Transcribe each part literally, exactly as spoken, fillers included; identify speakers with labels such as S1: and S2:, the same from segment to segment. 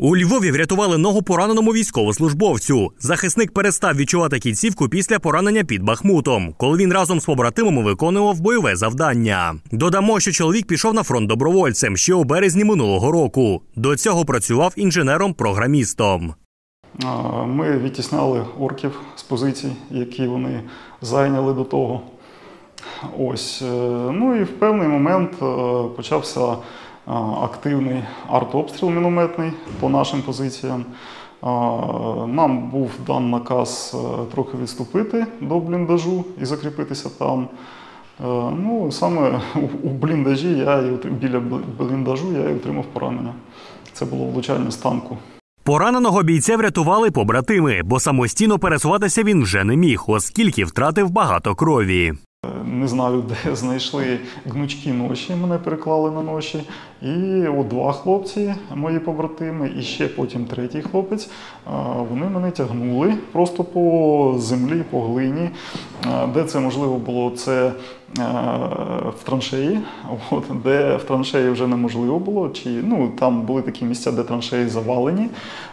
S1: У Львові врятували ногу пораненому військовослужбовцю. Захисник перестав відчувати кінцівку після поранення під Бахмутом, коли він разом з побратимами виконував бойове завдання. Додамо, що чоловік пішов на фронт добровольцем ще у березні минулого року. До цього працював інженером-програмістом.
S2: Ми відтісняли орків з позицій, які вони зайняли до того. Ось. Ну і в певний момент почався активний артобстріл мінометний по нашим позиціям. Нам був дан наказ трохи відступити до бліндажу і закріпитися там. Ну, саме у бліндажі, я, біля бліндажу я і отримав поранення. Це було влучання з танку.
S1: Пораненого бійця врятували побратими, бо самостійно пересуватися він вже не міг, оскільки втратив багато крові.
S2: Не знаю, де знайшли гнучкі ноші, мене переклали на ноші. І от два хлопці, мої побратими, і ще потім третій хлопець, вони мене тягнули просто по землі, по глині. Де це можливо було, це в траншеї, от, де в траншеї вже неможливо було, чи, ну, там були такі місця, де траншеї завалені.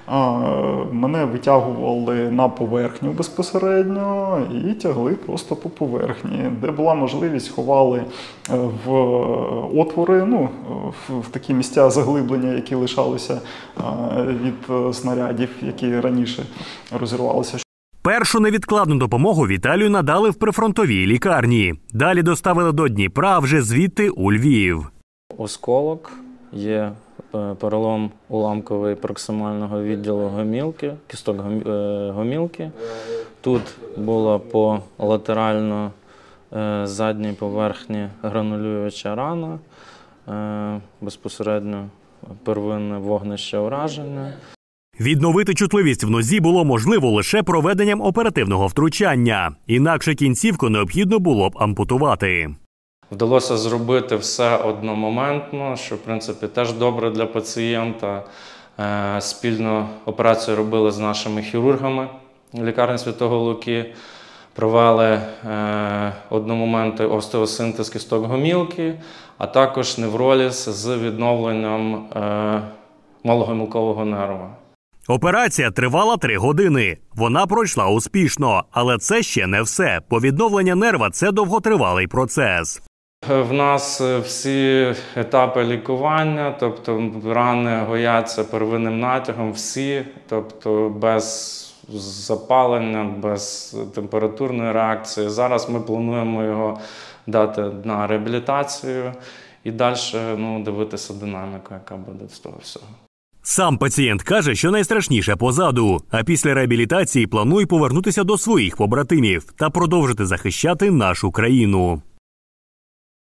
S2: Мене витягували на поверхню безпосередньо і тягли просто по поверхні. Де була можливість, ховали в отвори, ну, в такі місця заглиблення, які лишалися від снарядів, які раніше розірвалися.
S1: Першу невідкладну допомогу Віталію надали в прифронтовій лікарні. Далі доставили до Дніпра, а вже звідти у Львів.
S3: Осколок, є перелом уламковий проксимального відділу гомілки, кісток гомілки. Тут була по латерально задній поверхні гранулююча рана, безпосередньо первинне вогнище ураження.
S1: Відновити чутливість в нозі було можливо лише проведенням оперативного втручання. Інакше кінцівку необхідно було б ампутувати.
S3: Вдалося зробити все одномоментно, що, в принципі, теж добре для пацієнта. Спільно операцію робили з нашими хірургами лікарні Святого Луки. Провели одномоментний остеосинтез кісток гомілки, а також невроліз з відновленням малогомілкового нерва.
S1: Операція тривала три години. Вона пройшла успішно, але це ще не все. По відновленню нерва – це довготривалий процес.
S3: В нас всі етапи лікування, тобто рани гояться первинним натягом, всі, тобто без запалення, без температурної реакції. Зараз ми плануємо його дати на реабілітацію і далі, ну, дивитися динаміку, яка буде з того всього.
S1: Сам пацієнт каже, що найстрашніше позаду, а після реабілітації планує повернутися до своїх побратимів та продовжити захищати нашу країну.